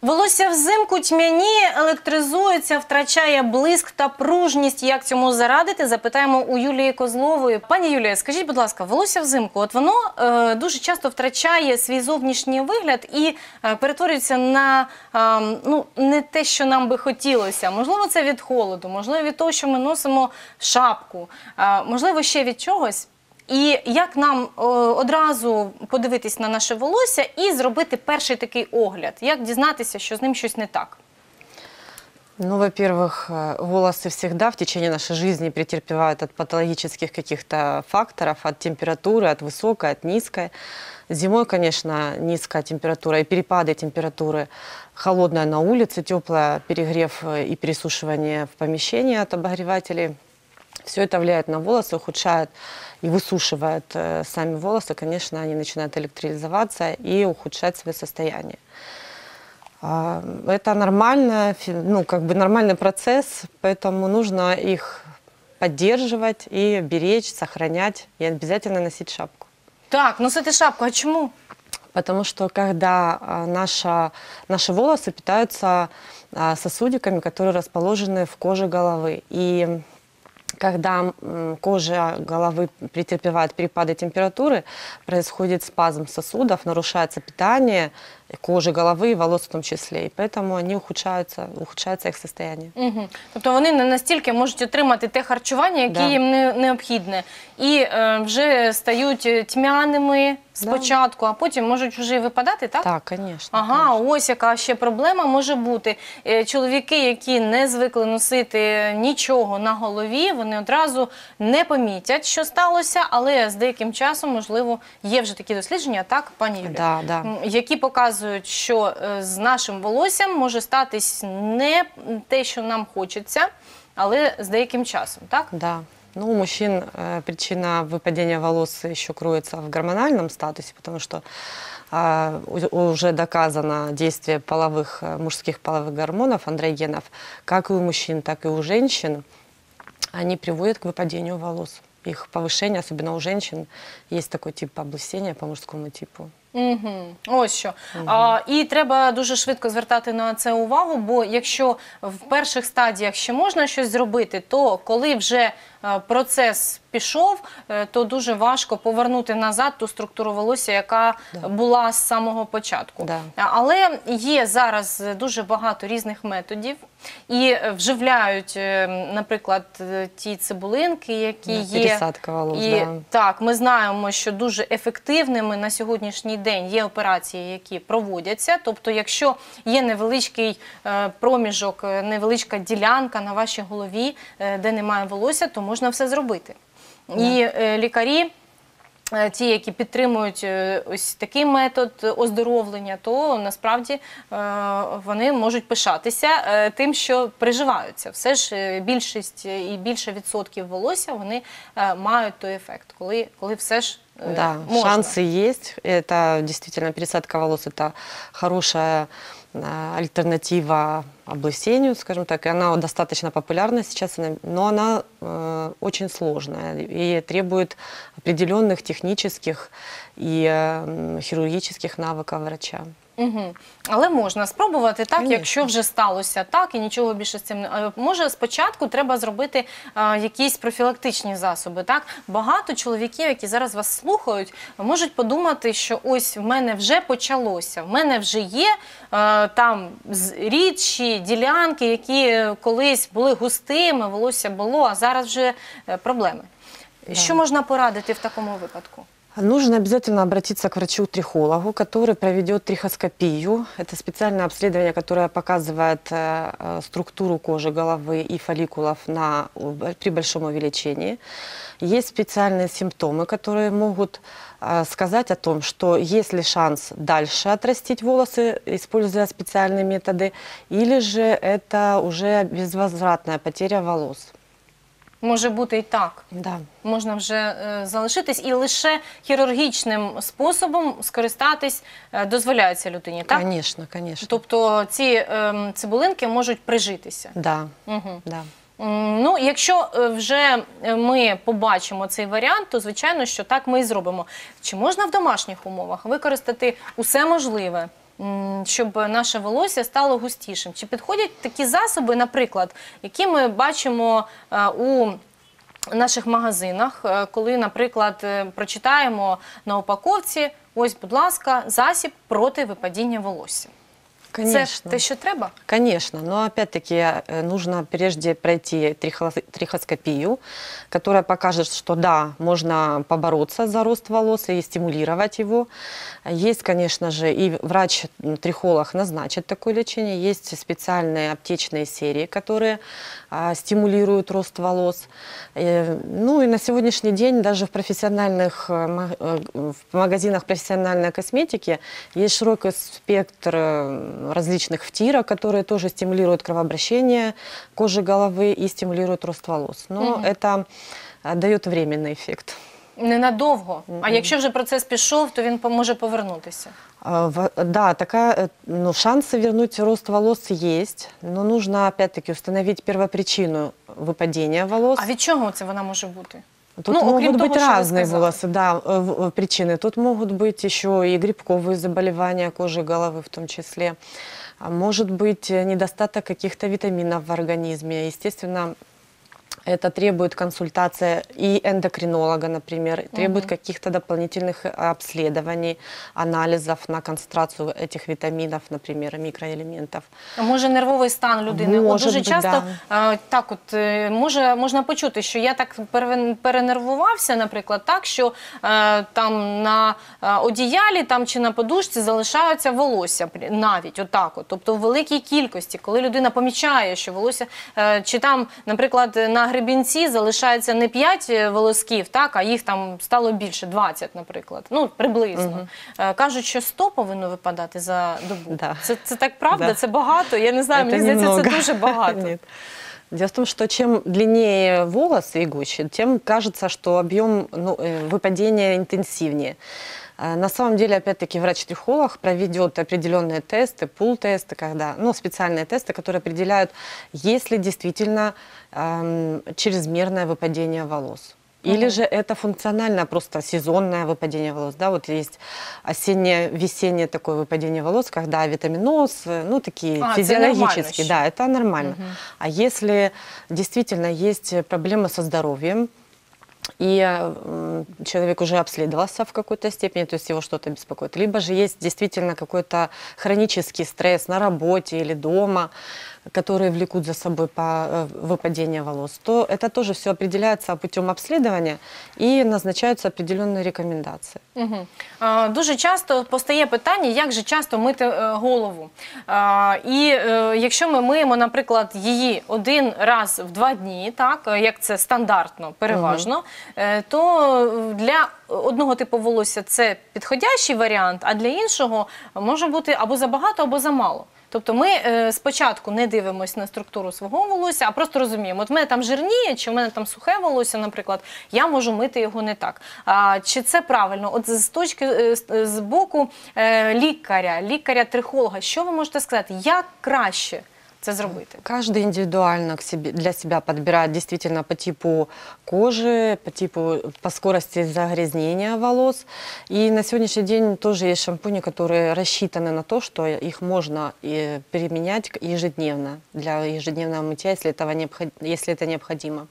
Волосся взимку тьмяніє, електризується, втрачає блиск та пружність. Як цьому зарадити, запитаємо у Юлії Козлової. Пані Юлія, скажіть, будь ласка, волосся взимку, от воно дуже часто втрачає свій зовнішній вигляд і перетворюється на не те, що нам би хотілося. Можливо, це від холоду, можливо, від того, що ми носимо шапку, можливо, ще від чогось. І як нам одразу подивитись на наше волосся і зробити перший такий огляд? Як дізнатися, що з ним щось не так? Ну, во-первых, волосы всегда в течение нашей жизни претерпевают от патологических каких-то факторов, от температуры, от высокой, от низкой. Зимой, конечно, низкая температура и перепады температуры, холодная на улице, теплая, перегрев и пересушивание в помещении от обогревателей. Все это влияет на волосы, ухудшает и высушивает сами волосы. Конечно, они начинают электролизоваться и ухудшать свое состояние. Это нормально, нормальный процесс, поэтому нужно их поддерживать и беречь, сохранять, и обязательно носить шапку. Так, носити шапку, а чому? Потому что когда наши волосы питаются сосудиками, которые расположены в коже головы, и когда кожа головы претерпевает перепады температуры, происходит спазм сосудов, нарушается питание кожи головы и волос в том числе. И поэтому они ухудшается их состояние. Угу. Тобто вони не настільки можуть отримати те харчування, яке їм необхідне. І вже стають тьмяними спочатку, а потім можуть вже випадати, так? Так, звісно. Ага, ось яка ще проблема може бути. Чоловіки, які не звикли носити нічого на голові, вони одразу не помітять, що сталося, але з деяким часом, можливо, є вже такі дослідження, так, пані Юлія? Які показують, що з нашим волоссям може статись не те, що нам хочеться, але з деяким часом, так? Да. Ну, у мужчин причина выпадения волос еще кроется в гормональном статусе, потому что уже доказано действие мужских половых гормонов, андрогенов, как и у мужчин, так и у женщин. Они приводят к выпадению волос. Их повышение, особенно у женщин, есть такой тип облысения по мужскому типу. Ось що. І треба дуже швидко звертати на це увагу, бо якщо в перших стадіях ще можна щось зробити, то коли вже процес пішов, то дуже важко повернути назад ту структуру волосся, яка була з самого початку. Але є зараз дуже багато різних методів і вживляють, наприклад, ті цибулинки, які є. Пересадка волос, так, ми знаємо, що дуже ефективними на сьогоднішній день є операції, які проводяться. Тобто, якщо є невеличкий проміжок, невеличка ділянка на вашій голові, де немає волосся, то можна все зробити. І лікарі, ті, які підтримують ось такий метод оздоровлення, то насправді вони можуть пишатися тим, що приживаються. Все ж більшість і більше відсотків волосся, вони мають той ефект, коли все ж да, можно. Шансы есть. Это действительно пересадка волос, это хорошая альтернатива облысению, скажем так. И она достаточно популярна сейчас, но она очень сложная и требует определенных технических и хирургических навыков врача. Але можна спробувати так, якщо вже сталося так і нічого більше з цим не... Може, спочатку треба зробити якісь профілактичні засоби, так? Багато чоловіків, які зараз вас слухають, можуть подумати, що ось в мене вже почалося, в мене вже є там рідші ділянки, які колись були густими, волосся було, а зараз вже проблеми. Що можна порадити в такому випадку? Нужно обязательно обратиться к врачу-трихологу, который проведет трихоскопию. Это специальное обследование, которое показывает структуру кожи головы и фолликулов при большом увеличении. Есть специальные симптомы, которые могут сказать о том, что есть ли шанс дальше отрастить волосы, используя специальные методы, или же это уже безвозвратная потеря волос. Може бути і так. Да. Можна вже залишитись і лише хірургічним способом скористатись дозволяється людині, так? Звісно, звісно. Тобто ці цибулинки можуть прижитися. Да. Ну, якщо вже ми побачимо цей варіант, то звичайно, що так ми і зробимо. Чи можна в домашніх умовах використати усе можливе? щоб наше волосся стало густішим? Чи підходять такі засоби, наприклад, які ми бачимо у наших магазинах, коли, наприклад, прочитаємо на упаковці, ось, будь ласка, засіб проти випадіння волосся? Конечно. Це те, що треба? Конечно, но опять-таки нужно прежде пройти трихоскопию, которая покажет, что да, можно побороться за рост волос и стимулировать его. Есть, конечно же, и врач-трихолог назначит такое лечение. Есть специальные аптечные серии, которые стимулируют рост волос. Ну и на сегодняшний день даже в профессиональных в магазинах профессиональной косметики есть широкий спектр различных втирок, которые тоже стимулируют кровообращение кожи головы и стимулируют рост волос. Но это дает временный эффект. Ненадовго. А якщо вже процес пішов, то він може повернутися? Да, шансы вернуть рост волос есть, но нужно опять-таки установить первопричину выпадения волос. А від чого це вона може бути? Тут могут быть разные волосы, да, причины. Тут могут быть еще и грибковые заболевания кожи головы в том числе. Может быть недостаток каких-то витаминов в организме. Естественно, это требует консультации и эндокринолога, например, требует каких-то дополнительных обследований, анализов на концентрацию этих витаминов, например, микроэлементов. А може нервовий стан людини? Може Дуже бути, часто да. так от можна почути, що я так перенервувався, наприклад, так, що там на одіялі там, чи на подушці залишаються волосся навіть отак от. Тобто в великій кількості, коли людина помічає, що волосся, чи там, наприклад, на гребінці залишається не 5 волосків, так, а їх там стало більше, 20, наприклад. Ну, приблизно. Кажуть, що 100 повинно випадати за добу. Да. Це так правда? Да. Це багато? Я не знаю, Это мені здається, немного. це дуже багато. Нет. Дело в том, что чем длиннее волосы и гуще, тем кажется, что объем выпадения интенсивнее. На самом деле, опять-таки, врач-трихолог проведет определенные тесты, пул-тесты, специальные тесты, которые определяют, есть ли действительно чрезмерное выпадение волос. Или же это функциональное, просто сезонное выпадение волос. Да? Вот есть осенне-весеннее такое выпадение волос, когда витаминоз, такие физиологические. Да, это нормально. А если действительно есть проблемы со здоровьем, и человек уже обследовался в какой-то степени, то есть его что-то беспокоит, либо же есть действительно какой-то хронический стресс на работе или дома, которые влекут за собой выпадение волос, то это тоже все определяется путем обследования и назначаются определенные рекомендации. Дуже часто постає питання, як же часто мити голову. І якщо ми миємо, наприклад, її один раз в 2 дні, так, як це стандартно, переважно, то для одного типу волосся це підходящий варіант, а для іншого може бути або забагато, або замало. Тобто ми спочатку не дивимося на структуру свого волосся, а просто розуміємо, от в мене там жирніє, чи в мене там сухе волосся, наприклад, я можу мити його не так. Чи це правильно? От з боку лікаря-трихолога, що ви можете сказати, як краще це зробити? Каждый индивидуально для себя подбирает действительно по типу кожи, по скорости загрязнения волос. И на сегодняшний день тоже есть шампуни, которые рассчитаны на то, что их можно применять ежедневно для ежедневного мытья, если это необходимо.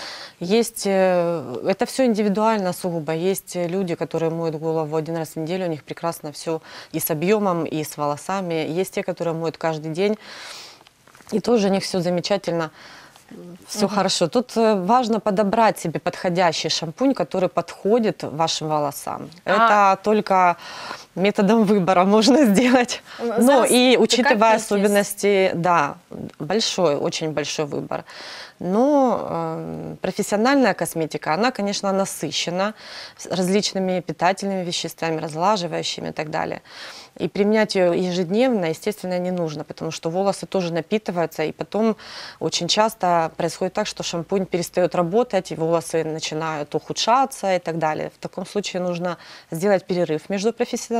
Это все индивидуально сугубо. Есть люди, которые моют голову 1 раз в неделю, у них прекрасно все и с объемом, и с волосами. Есть те, которые моют каждый день. И тоже у них все замечательно, все хорошо. Тут важно подобрать себе подходящий шампунь, который подходит вашим волосам. Это только методом выбора можно сделать. Но и учитывая особенности, да, очень большой выбор. Но профессиональная косметика, она, конечно, насыщена различными питательными веществами, разлаживающими и так далее. И применять ее ежедневно, естественно, не нужно, потому что волосы тоже напитываются, и потом очень часто происходит так, что шампунь перестает работать, и волосы начинают ухудшаться и так далее. В таком случае нужно сделать перерыв между профессиональной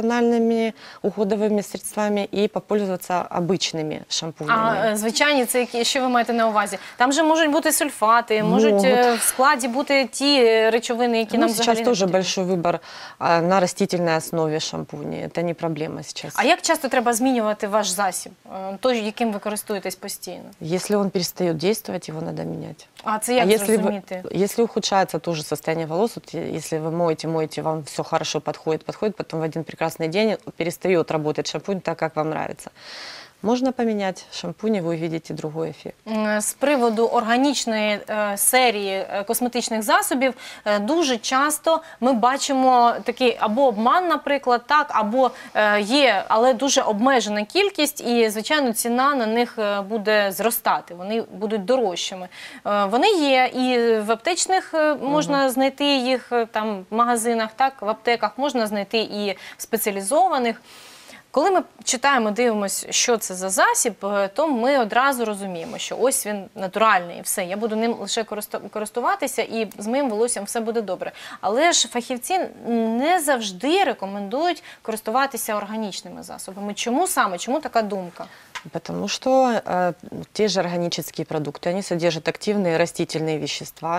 профессиональными уходовыми средствами и попользоваться обычными шампунями. А звичайні, це що ви маєте на увазі? Там же можуть бути сульфати, можуть в складі бути ті речовини, які нам взагалі Сейчас не тоже потрібні. большой выбор на растительной основе шампуней. Это не проблема сейчас. А як часто треба змінювати ваш засіб, той, яким ви користуєтесь постійно? Если он перестает действовать, его надо менять. А це як зрозуміти? Если ухудшается тоже состояние волос, вот если вы моете, вам все хорошо подходит, потом в один прекрасный день перестает работать шампунь так, как вам нравится. Можно поменять шампунь, и вы увидите другой эффект. З приводу органічної серії косметичних засобів дуже часто ми бачимо такий або обман, наприклад, так, або є, але дуже обмежена кількість, і, звичайно, ціна на них буде зростати, вони будуть дорожчими. Вони є, і в аптечних можна знайти їх там в магазинах, так, в аптеках можна знайти і в спеціалізованих. Коли ми читаємо, дивимося, що це за засіб, то ми одразу розуміємо, що ось він натуральний і все, я буду ним лише користуватися і з моїм волоссям все буде добре. Але ж фахівці не завжди рекомендують користуватися органічними засобами. Чому саме? Чому така думка? Потому что те же органические продукты, они содержат активные растительные вещества,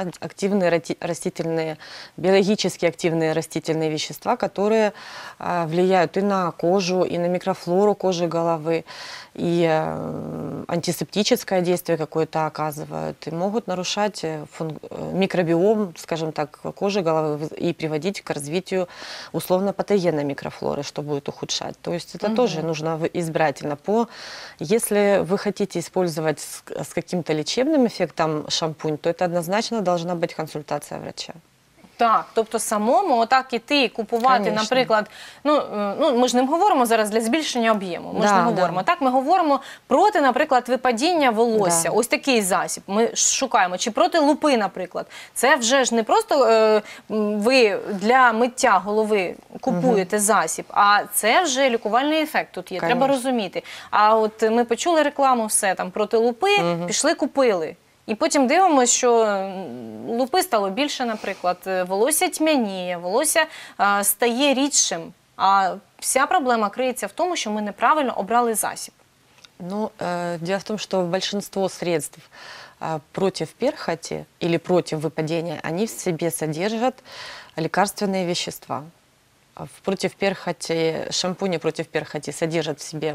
биологически активные растительные вещества, которые влияют и на кожу, и на микрофлору кожи головы, и антисептическое действие какое-то оказывают, и могут нарушать микробиом, скажем так, кожи головы и приводить к развитию условно-патогенной микрофлоры, что будет ухудшать. То есть это тоже нужно избирательно. Если вы хотите использовать с каким-то лечебным эффектом шампунь, то это однозначно должна быть консультация врача. Так, тобто самому отак іти і купувати, Конечно. наприклад, ми ж не говоримо зараз для збільшення об'єму, ми ж не говоримо. Так, ми говоримо проти, наприклад, випадіння волосся, ось такий засіб ми шукаємо, чи проти лупи, наприклад. Це вже ж не просто ви для миття голови купуєте засіб, а це вже лікувальний ефект тут є, треба розуміти. А от ми почули рекламу, все, там, проти лупи, пішли, купили. І потім дивимося, що лупи стало більше, наприклад, волосся тьмяніє, волосся стає рідшим. А вся проблема криється в тому, що ми неправильно обрали засіб. Ну, дело в том, что большинство средств против перхоти или против выпадения, они в себе содержат лекарственные вещества. Против перхоти, шампуни против перхоти содержат в себе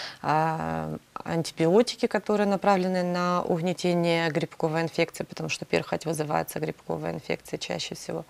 антибиотики, которые направлены на угнетение грибковой инфекции, потому что перхоть вызывается грибковой инфекцией чаще всего.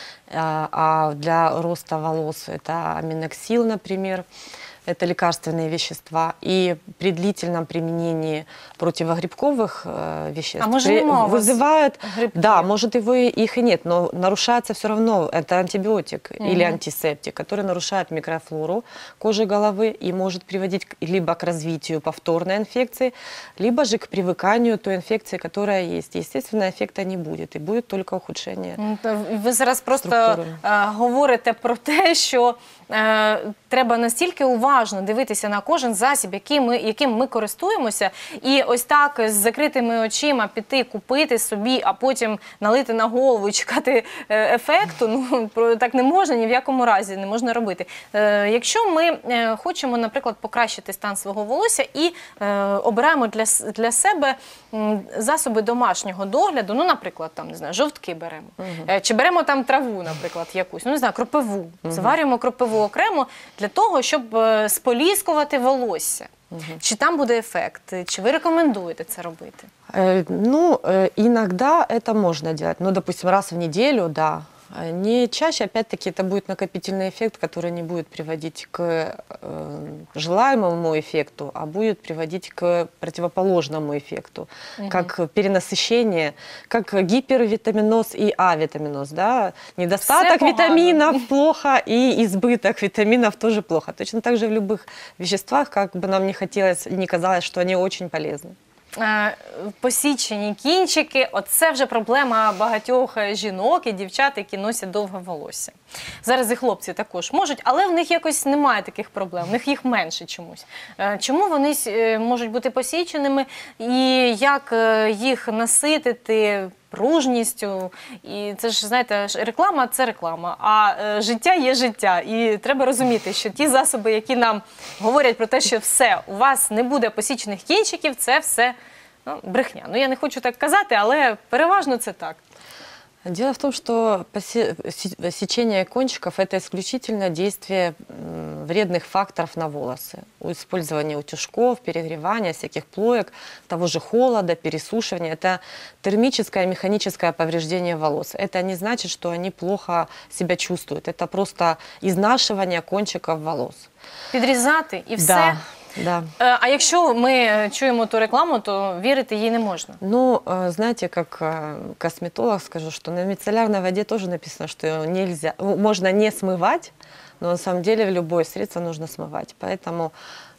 А для роста волос это аминоксил, например. Это лекарственные вещества. И при длительном применении противогрибковых веществ вызывают... Да, может их и нет, но нарушается все равно. Это антибиотик или антисептик, который нарушает микрофлору кожи головы и может приводить либо к развитию повторной инфекции, либо же к привыканию той инфекции, которая есть. Естественно, эффекта не будет, и будет только ухудшение. Ви зараз просто говорите про те, що треба настільки уважно дивитися на кожен засіб, яким ми користуємося, і ось так з закритими очима піти, купити собі, а потім налити на голову і чекати ефекту, так не можна, ні в якому разі не можна робити. Якщо ми хочемо, наприклад, покращити стан свого волосся і обираємо для себе засоби домашнього догляду, наприклад, там, не знаю, жовтки беремо, чи беремо там траву, наприклад, якусь, не знаю, кропиву, заварюємо кропиву окремо для того, щоб споліскувати волосся. Чи там буде ефект? Чи ви рекомендуєте це робити? Иногда это можно делать. Допустим, раз в неделю, да. Не чаще, опять-таки, это будет накопительный эффект, который не будет приводить к желаемому эффекту, а будет приводить к противоположному эффекту, как перенасыщение, как гипервитаминоз и авитаминоз. Да? Недостаток витаминов плохо, и избыток витаминов тоже плохо. Точно так же в любых веществах, как бы нам не хотелось и не казалось, что они очень полезны. Посічені кінчики – оце вже проблема багатьох жінок і дівчат, які носять довге волосся. Зараз і хлопці також можуть, але в них якось немає таких проблем, в них їх менше чомусь. Чому вони можуть бути посіченими і як їх наситити пружністю. І це ж, знаєте, реклама – це реклама, а життя є життя. І треба розуміти, що ті засоби, які нам говорять про те, що все, у вас не буде посічених кінчиків, це все брехня. Ну, я не хочу так казати, але переважно це так. Дело в том, что сечение кончиков – это исключительно действие вредных факторов на волосы. Использование утюжков, перегревания, всяких плоек, того же холода, пересушивания – это термическое, механическое повреждение волос. Это не значит, что они плохо себя чувствуют. Это просто изнашивание кончиков волос. Підрізати і все. Да. Да. А якщо ми чуємо ту рекламу, то вірити їй не можна. Ну, знаете, как косметолог скажу, что на мицеллярной воде тоже написано, что её нельзя, можно не смывать, но на самом деле в любое средство нужно смывать. Поэтому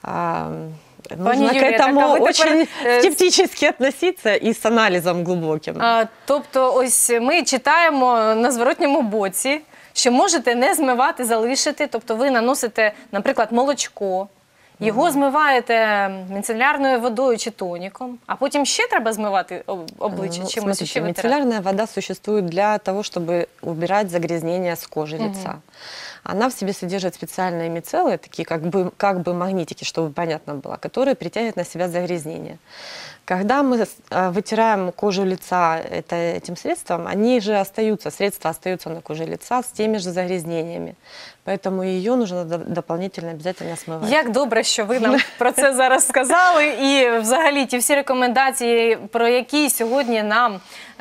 нужно к Юлія, этому так, а ви очень тепер, скептически относиться и с анализом глубоким. Тобто, ось ми читаємо на зворотньому боці, що можете не змивати, залишити. Тобто ви наносите, наприклад, молочко, його змиваєте міцелярною водою чи тоніком, а потім ще треба змивати обличчя чимось, Смотрите, ще витирати. мицеллярная вода существует для того, чтобы убирать загрязнения с кожи лица. Она в себе содержит специальные мицеллы, такие как бы магнитики, чтобы понятно было, которые притягивают на себя загрязнения. Когда мы вытираем кожу лица этим средством, они же остаются, средства остаются на коже лица с теми же загрязнениями. Поэтому ее нужно дополнительно обязательно смывать. Як добре, що ви нам про це зараз сказали. І взагалі ті всі рекомендації, про які сьогодні нам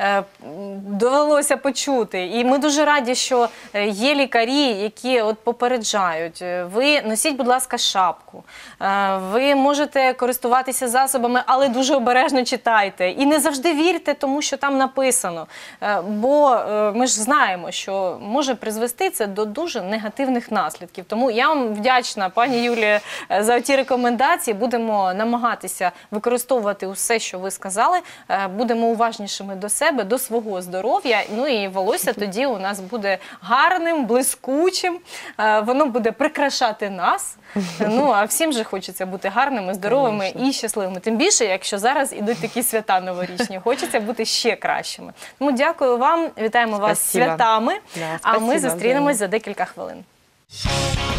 довелося почути. І ми дуже раді, що є лікарі, які от попереджають. Ви носіть, будь ласка, шапку. Ви можете користуватися засобами, але дуже обережно читайте. І не завжди вірте тому, що там написано. Бо ми ж знаємо, що може призвести це до дуже негативних наслідків. Тому я вам вдячна, пані Юлія, за ті рекомендації. Будемо намагатися використовувати усе, що ви сказали. Будемо уважнішими до себе, до свого здоров'я. Ну і волосся тоді у нас буде гарним, блискучим. Воно буде прикрашати нас. Ну, а всім же хочеться бути гарними, здоровими і щасливими. Тим більше, якщо зараз ідуть такі свята новорічні. Хочеться бути ще кращими. Тому дякую вам, вітаємо вас з святами, Да, а ми спасибо, зустрінемось за декілька хвилин.